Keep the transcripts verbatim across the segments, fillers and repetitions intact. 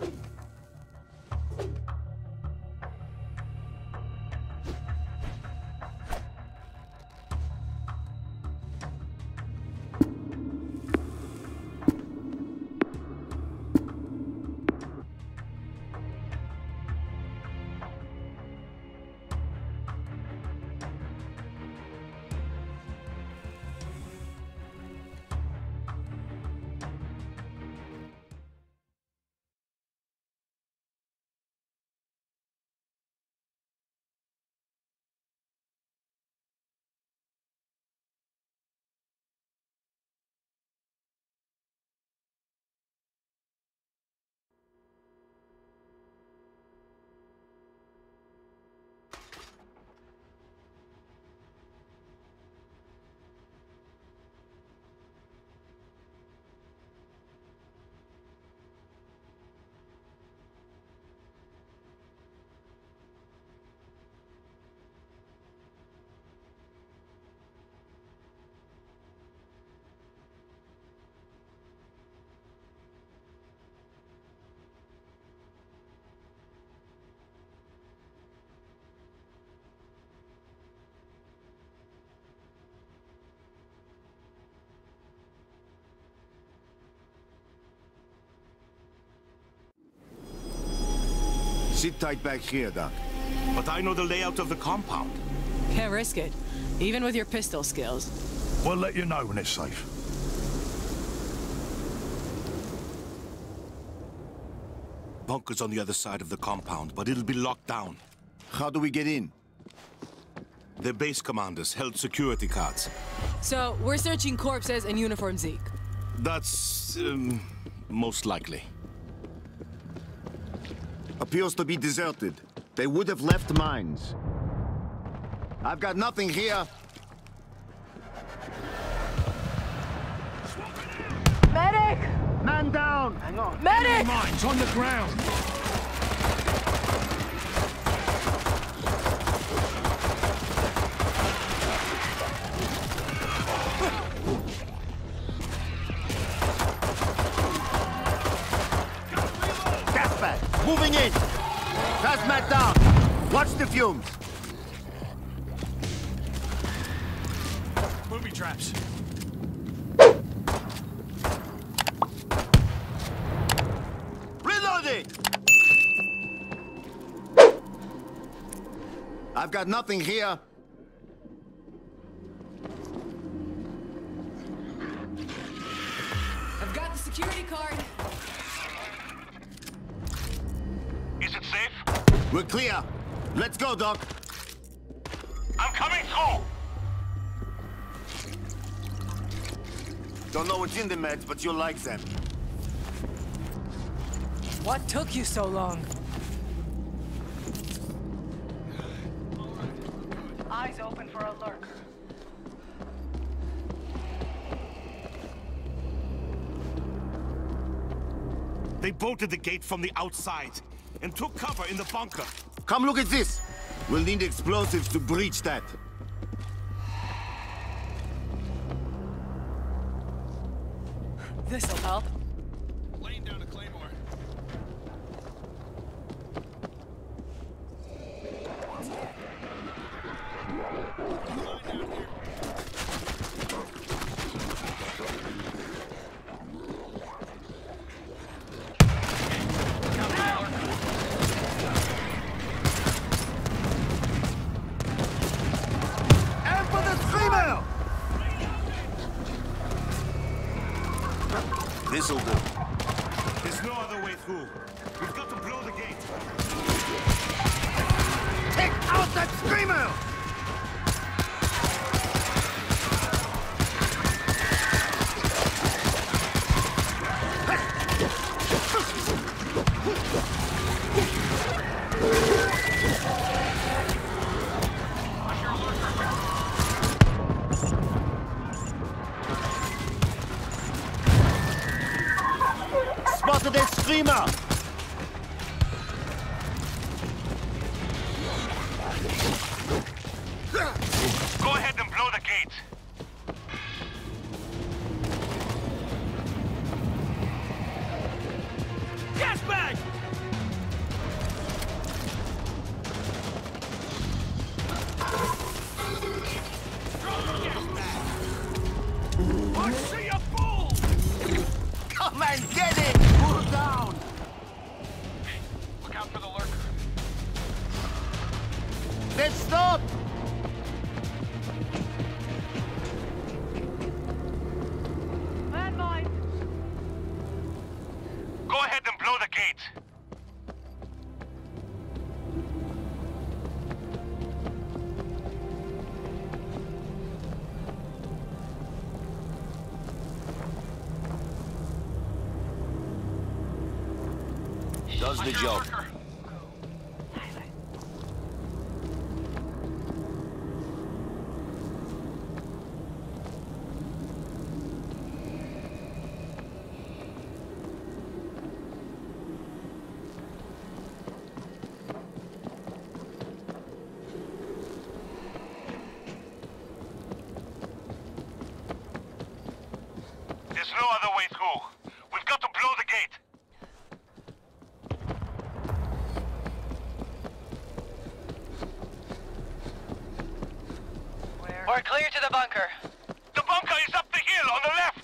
Sit tight back here, Doc. But I know the layout of the compound. Can't risk it, even with your pistol skills. We'll let you know when it's safe. Bunker's on the other side of the compound, but it'll be locked down. How do we get in? The base commanders held security cards. So, we're searching corpses and uniform Zeke. That's, um, most likely. Appears to be deserted. They would have left mines. I've got nothing here. Medic! Man down! Hang on. Medic! Mines on the ground! Gas bag! Moving in! Hazmat down! Watch the fumes! Booby traps. Reloading! I've got nothing here. I've got the security card. Is it safe? We're clear. Let's go, Doc. I'm coming through! Don't know what's in the meds, but you'll like them. What took you so long? Eyes open for a lurker. They bolted the gate from the outside and took cover in the bunker. Come look at this. We'll need explosives to breach that. This'll help. Laying down a claymore. And for the screamer! This'll do. There's no other way through. We've got to blow the gate. Take out that screamer! Spotted a screamer! out for the lurker. Let's stop! Landmine! Go ahead and blow the gate. Does the job. There's no other way through. We've got to blow the gate. Where? We're clear to the bunker. The bunker is up the hill on the left.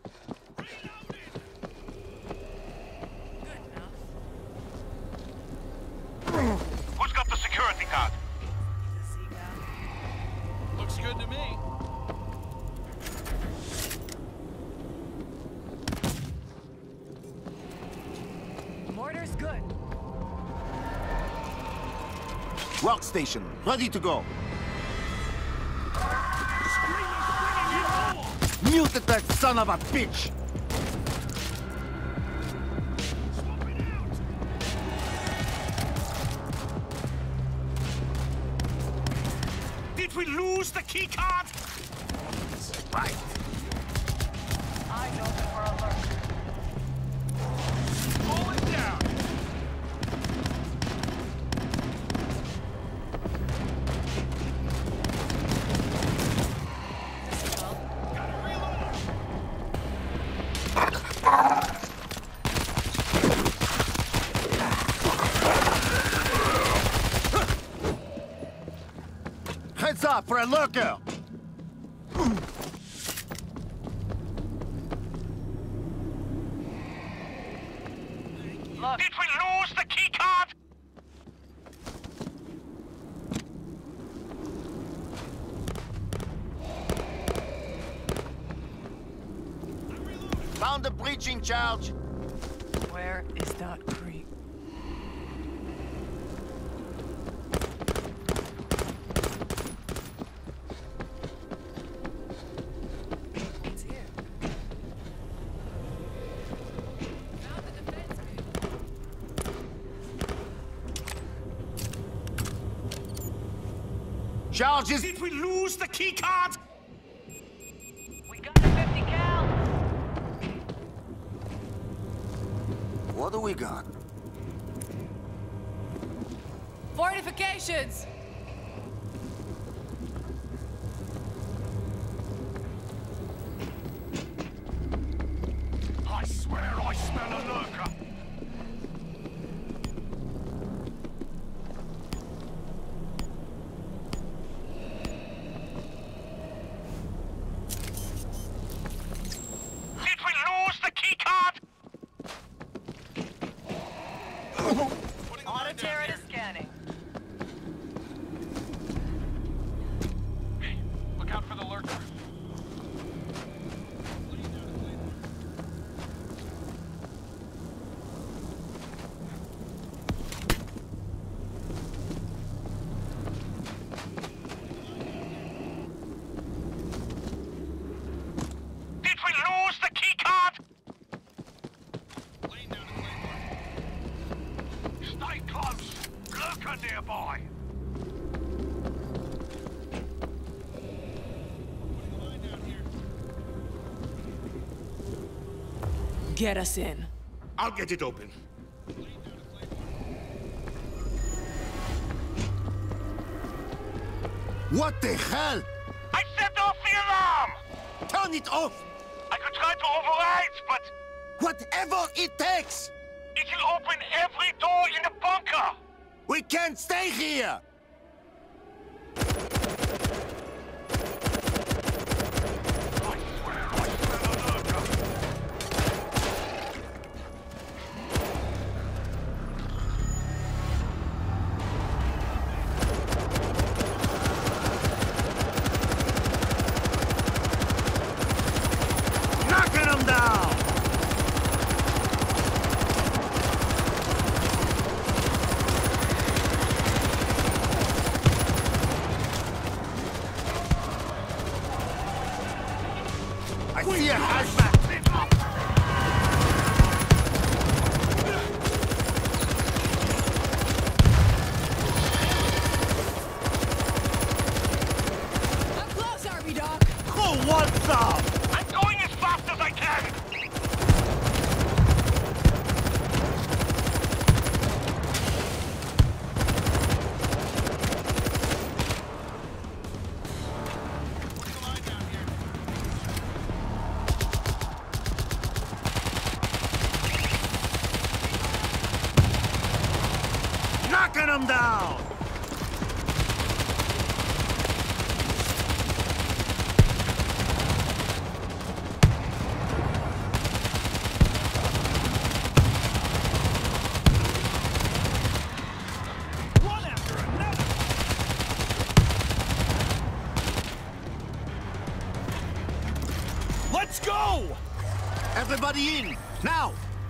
Who's got the security card? Looks good to me. Mortar's good. Workstation, ready to go. Muted that son of a bitch! Did we lose the key card? Right. Eyes open for a lurker. Pull it down. Heads up for a lurker! Look, Did we lose the key card? Found the breaching charge! where is that creep? It's here. Found the defense gate. Charges! Did we lose the key card? We got a fifty cal. What do we got? Fortifications! I swear I smell a lurker. Did we lose the key card? Auto turret is scanning. Look out for the lurker. Did we lose the key card? Stay close. Lurker nearby. Get us in. I'll get it open. What the hell? I set off the alarm! Turn it off! I could try to override, but Whatever it takes! it'll open every door in the bunker! We can't stay here! I swear I smell a lurker. Knocking them down! One after another. Let's go! Everybody in! Now!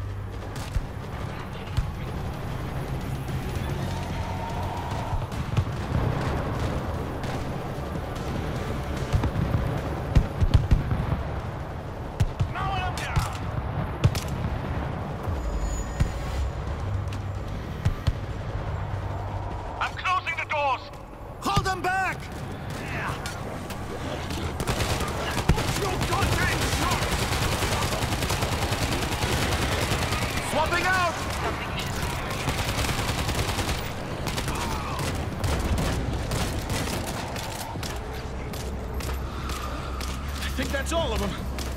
Mowing them down. I'm closing the doors. Hold them back! Swapping out! I think that's all of them.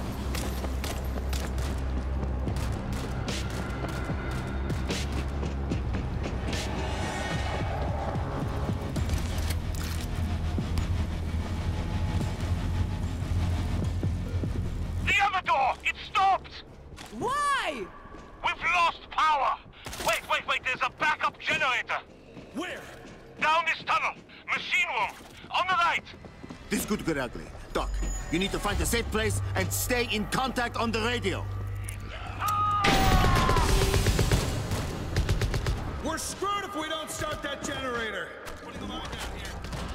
The other door! It stopped! Why? We've lost power! Wait, wait, wait, there's a backup generator! Where? Down this tunnel! Machine room! On the right! This could get ugly. Doc, you need to find a safe place and stay in contact on the radio. We're screwed if we don't start that generator. Putting the line down here.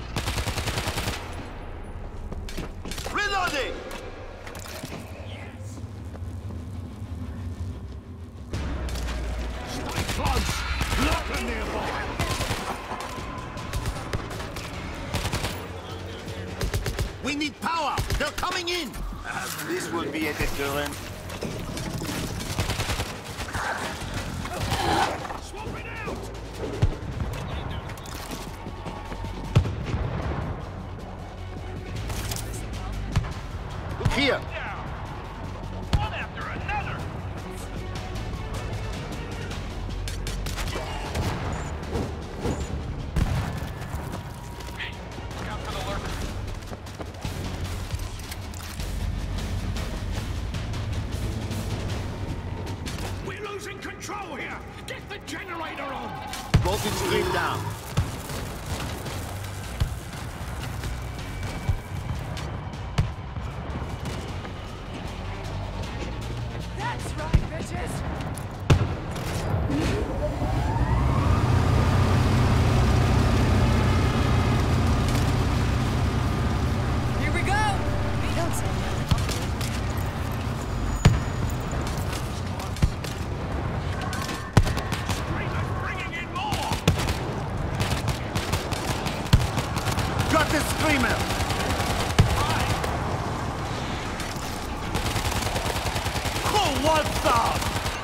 Reloading! Stay close! Lurker nearby! We need power! They're coming in! This will be a deterrent. Swap it out! Here! Down! One after another! Hey, look out for the lurker. We're losing control here! Get the generator on! Voltage stream down. That's right, bitches! Here we go! Don't say Screamer's bringing in more! Got the screamer! Who wants some?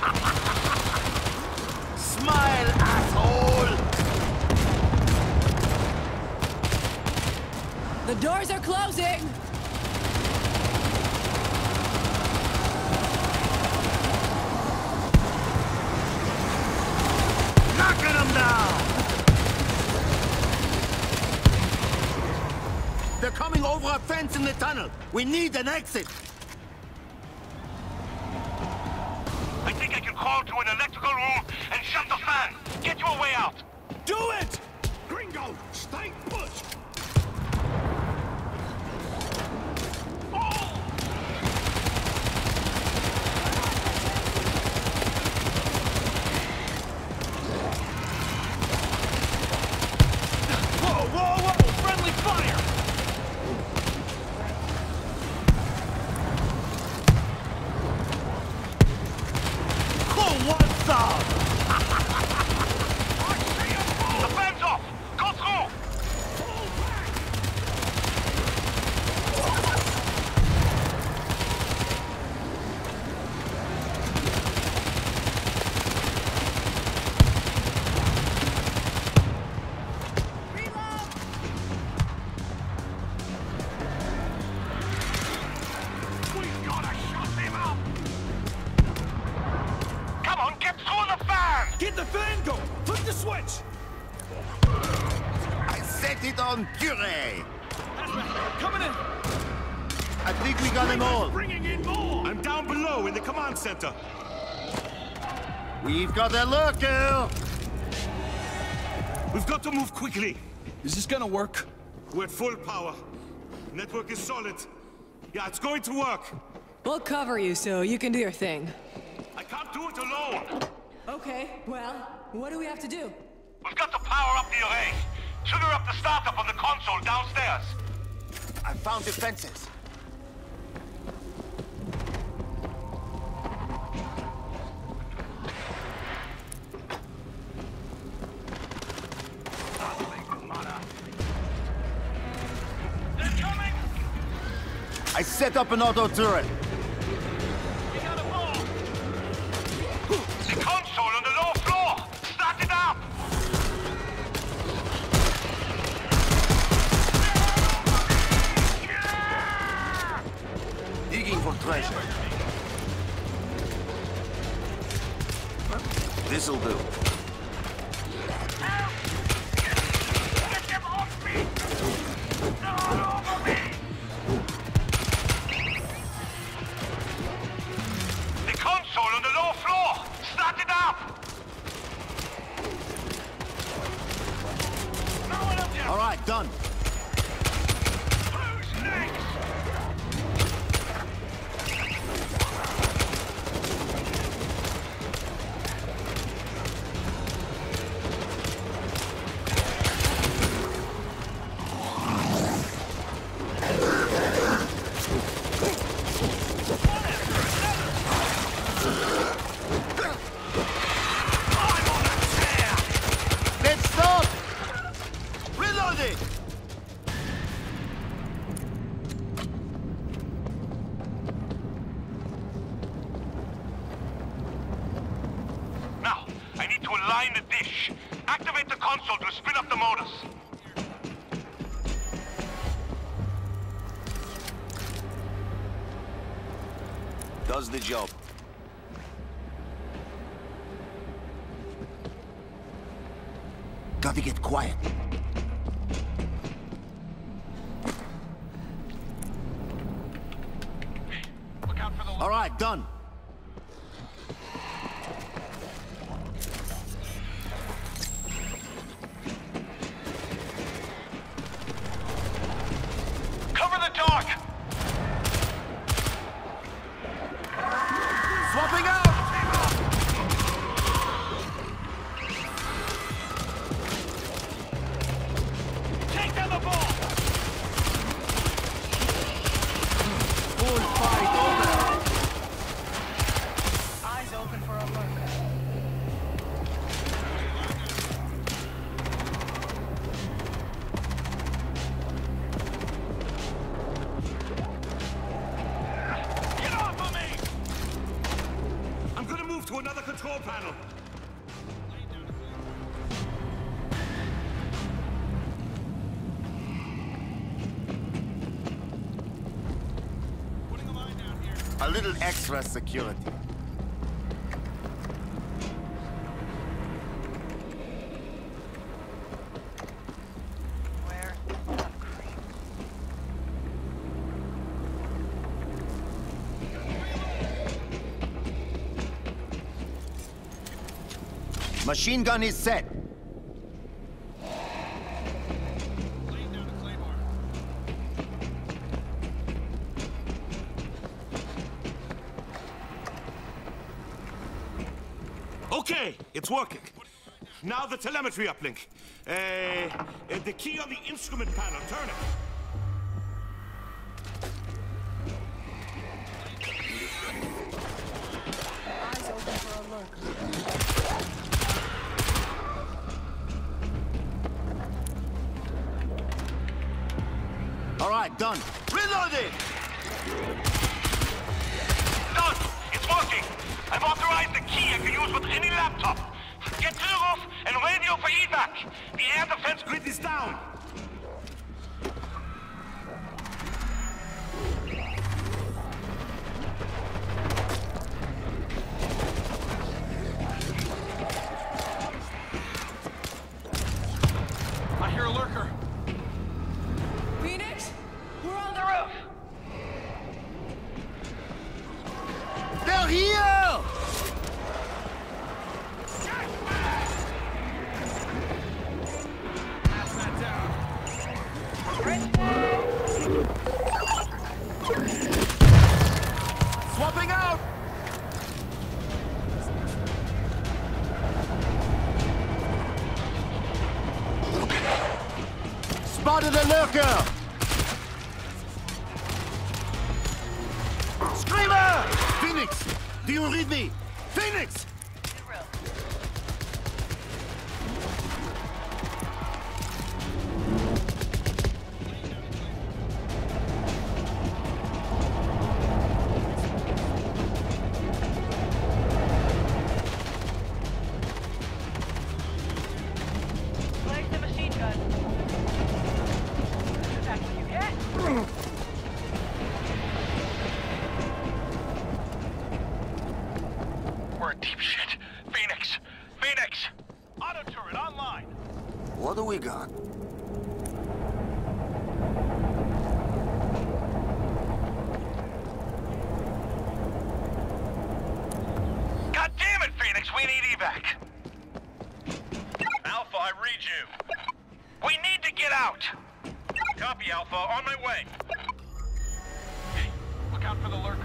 Smile, asshole! The doors are closing! Knocking them down! They're coming over a fence in the tunnel. We need an exit. I think I can crawl to an electrical room and shut the fan! Get you a way out! Do it! Gringo, stay put! Whoa, whoa, whoa! Friendly fire! Who wants some? The fan's off! Go through! We've gotta shut him up! Come on, get through the fan! Get the fan going! Flip the switch! I set it on puree. Coming in! I think we got them all. Bringing in more! I'm down below in the command center. We've got a lurker. We've got to move quickly. Is this gonna work? We're at full power. Network is solid. Yeah, it's going to work. We'll cover you so you can do your thing. I can't do it alone. Okay, well, what do we have to do? We've got to power up the array. Trigger up the startup on the console downstairs. I found defenses. They're coming! I set up an auto turret. We got a ball! The console on the lower floor! Start it up! Digging for treasure. This'll do. Help! Get them off me! Not over me! The console on the lower floor! Start it up! No one up there! All right, done. Who's next? Let's stop. Reloading. Now, I need to align the dish. Activate the console to spin up the motors. Does the job. Gotta get quiet. Look out for the... All right, done. Cover the dark! Swapping out. Take down the ball! Full fight over. Eyes open for a lurker. Get off of me! I'm gonna move to another control panel. A little extra security. Where the creep? Machine gun is set. Okay, it's working. Now the telemetry uplink. Uh, uh, the key on the instrument panel. Turn it. Eyes open for a lurker. All right, done. Reloading. Done! It's working! I've authorized the key I can use with any laptop. Get to the roof and radio for evac. The air defense grid is down. spotted a lurker! Screamer! Phoenix! Do you read me? Phoenix! We're in deep shit. Phoenix! Phoenix! Auto turret online! What do we got? God damn it, Phoenix! We need evac! Alpha, I read you. We need to get out! Copy, Alpha. On my way. Hey, look out for the lurker.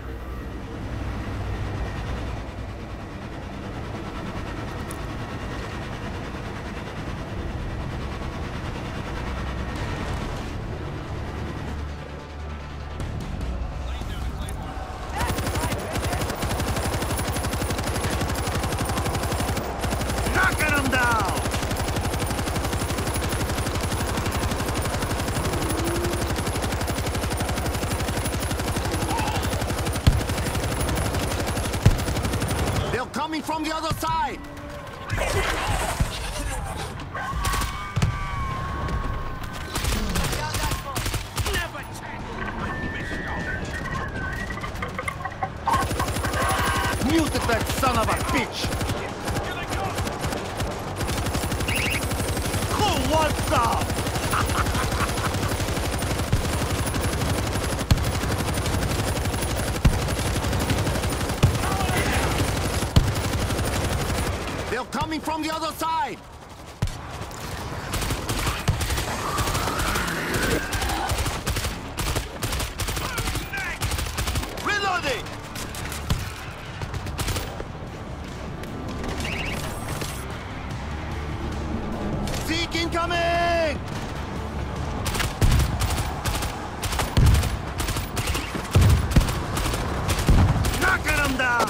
Coming from the other side! Muted that son of a bitch! Who wants some? They're coming from the other side! Reloading! Seek incoming! Knocking them down!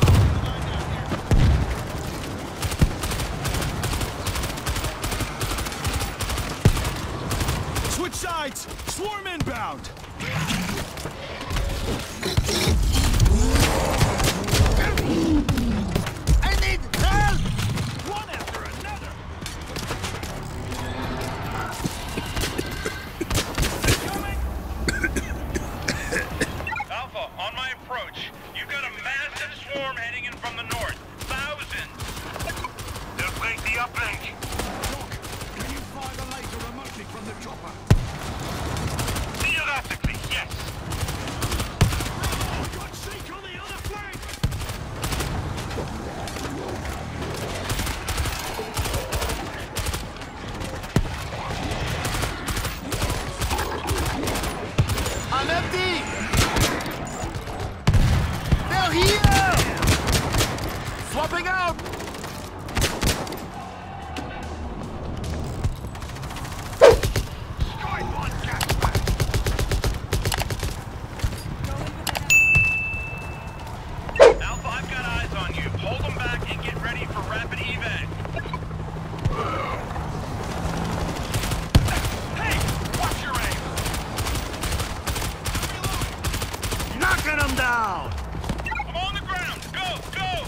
Switch sides! Swarm inbound! I need help! One after another! Alpha, on my approach. You've got a massive swarm heading in from the north. Thousands! They'll break the uplink. Can you fire the laser remotely from the chopper? Theoretically, yes. Oh, got Seek on the other flank! I'm empty! They're here! Swapping out! Alpha, I've got eyes on you. Hold them back and get ready for rapid evac. Hey! Watch your aim! Knocking them down! I'm on the ground! Go! Go!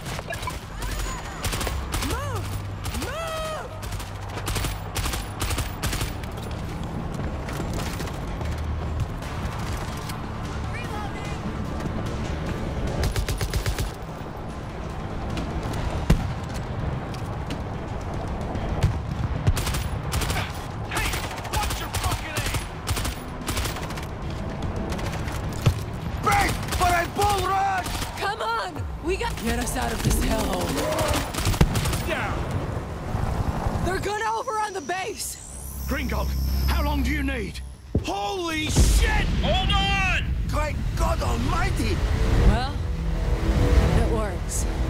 Move! Move! Hey! Watch your fucking aim! Break for a bull rush! Come on! We got get us out of this hellhole. Down! They're good over on the base. Gringold, how long do you need? Holy shit! Hold on! Great God Almighty! Well, it works.